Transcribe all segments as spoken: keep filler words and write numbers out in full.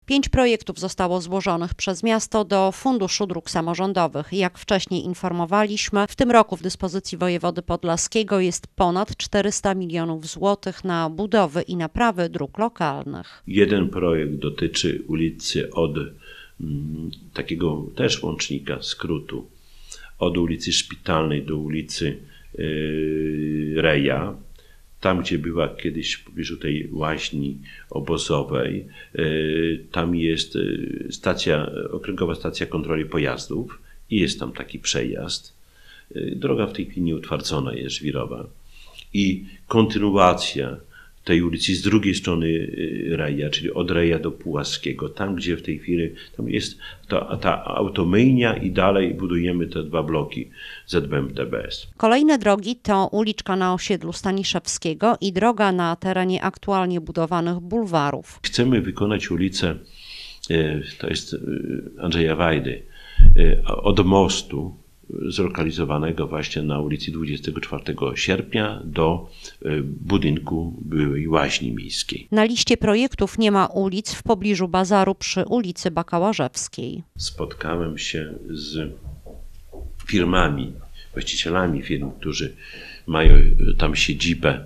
Pięć projektów zostało złożonych przez miasto do Funduszu Dróg Samorządowych. Jak wcześniej informowaliśmy, w tym roku w dyspozycji wojewody podlaskiego jest ponad czterysta milionów złotych na budowy i naprawy dróg lokalnych. Jeden projekt dotyczy ulicy od mm, takiego też łącznika, skrótu, od ulicy Szpitalnej do ulicy yy, Reja. Tam, gdzie była kiedyś w pobliżu tej łaźni obozowej, tam jest stacja, okręgowa stacja kontroli pojazdów i jest tam taki przejazd. Droga w tej chwili nieutwardzona jest, żwirowa. I kontynuacja tej ulicy z drugiej strony Reja, czyli od Reja do Pułaskiego, tam gdzie w tej chwili tam jest ta, ta automyjnia i dalej budujemy te dwa bloki Z B M T B S. Kolejne drogi to uliczka na osiedlu Staniszewskiego i droga na terenie aktualnie budowanych bulwarów. Chcemy wykonać ulicę, to jest Andrzeja Wajdy, od mostu zlokalizowanego właśnie na ulicy dwudziestego czwartego sierpnia do budynku byłej łaźni miejskiej. Na liście projektów nie ma ulic w pobliżu bazaru przy ulicy Bakałażewskiej. Spotkałem się z firmami, właścicielami firm, którzy mają tam siedzibę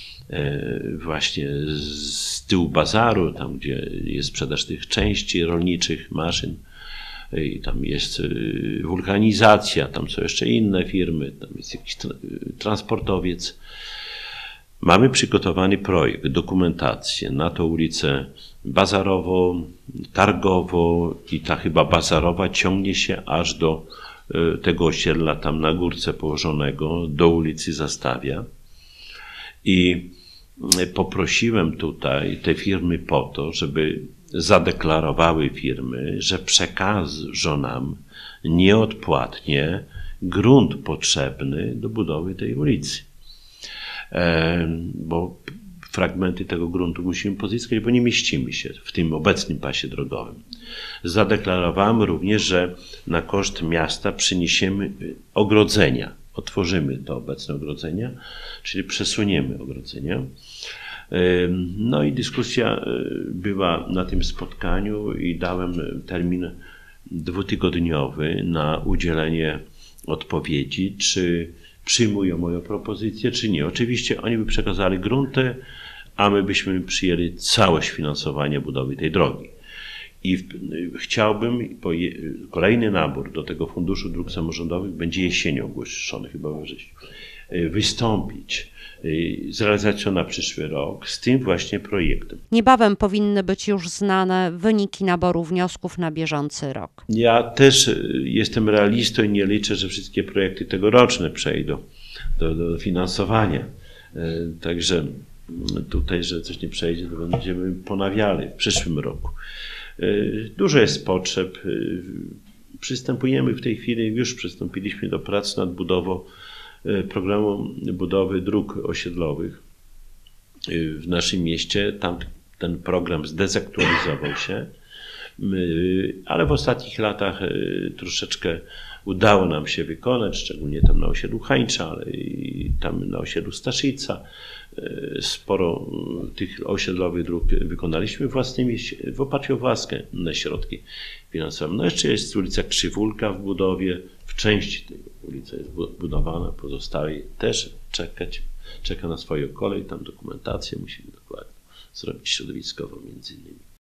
właśnie z tyłu bazaru, tam gdzie jest sprzedaż tych części rolniczych, maszyn. I tam jest wulkanizacja, tam są jeszcze inne firmy, tam jest jakiś transportowiec. Mamy przygotowany projekt, dokumentację na tą ulicę Bazarowo, Targowo i ta chyba Bazarowa ciągnie się aż do tego osiedla tam na górce położonego, do ulicy Zastawia. I poprosiłem tutaj te firmy po to, żeby zadeklarowały firmy, że przekażą nam nieodpłatnie grunt potrzebny do budowy tej ulicy. E, bo fragmenty tego gruntu musimy pozyskać, bo nie mieścimy się w tym obecnym pasie drogowym. Zadeklarowałem również, że na koszt miasta przyniesiemy ogrodzenia. Otworzymy to obecne ogrodzenia, czyli przesuniemy ogrodzenia. No i dyskusja była na tym spotkaniu i dałem termin dwutygodniowy na udzielenie odpowiedzi, czy przyjmują moją propozycję, czy nie. Oczywiście oni by przekazali grunty, a my byśmy przyjęli całość finansowania budowy tej drogi. I chciałbym, kolejny nabór do tego Funduszu Dróg Samorządowych będzie jesienią ogłoszony, chyba we wrześniu, wystąpić z realizacją na przyszły rok z tym właśnie projektem. Niebawem powinny być już znane wyniki naboru wniosków na bieżący rok. Ja też jestem realistą i nie liczę, że wszystkie projekty tegoroczne przejdą do, do finansowania. Także tutaj, że coś nie przejdzie, to będziemy ponawiali w przyszłym roku. Dużo jest potrzeb. Przystępujemy w tej chwili, już przystąpiliśmy do prac nad budową programu budowy dróg osiedlowych w naszym mieście. Tam ten program zdezaktualizował się, ale w ostatnich latach troszeczkę udało nam się wykonać, szczególnie tam na osiedlu Hańcza, ale i tam na osiedlu Staszica. Sporo tych osiedlowych dróg wykonaliśmy własnymi, w oparciu o własne środki finansowe. No jeszcze jest ulica Krzywulka w budowie, w części tej ulicy jest budowana, pozostałej też czekać, czeka na swoją kolej, tam dokumentację musimy dokładnie zrobić środowiskowo między innymi.